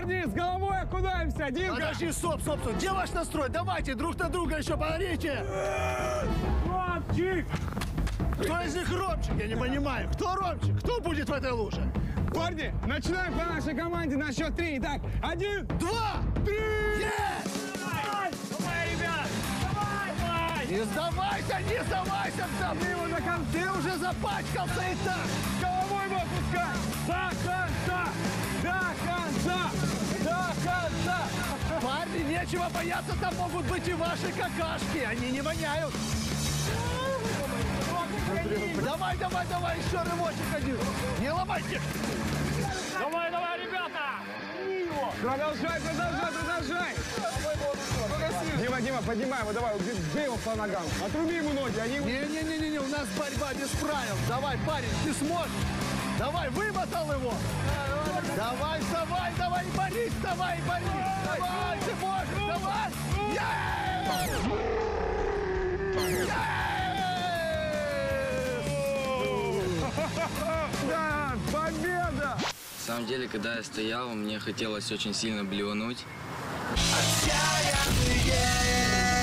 Парни, с головой окунаемся, Димка! Подожди, стоп. Где ваш настрой? Давайте друг на друга еще поорите! Ромчик! Кто из них Ромчик? Я не понимаю. Кто Ромчик? Кто будет в этой луже? Парни, начинаем по нашей команде на счет 3. Итак, 1, 2, 3! Давай, ребят! Давай! Не сдавайся, не сдавайся! Ты его до конца! Ты уже запачкался и так! Головой его опускай! До конца! До конца! До конца! Парни, нечего бояться, там могут быть и ваши какашки. Они не воняют. Давай, еще рывочек один. Не ломайте. Давай, ребята! Продолжай! Дима, поднимай его, давай, бей его по ногам. Отруби ему ноги, они... Не, у нас борьба без правил. Давай, парень, ты сможешь. Давай, вымотал его. Давай, вставай, борись, давай, ты можешь, давай. Да, победа! На самом деле, когда я стоял, мне хотелось очень сильно блевануть. Отчаянные!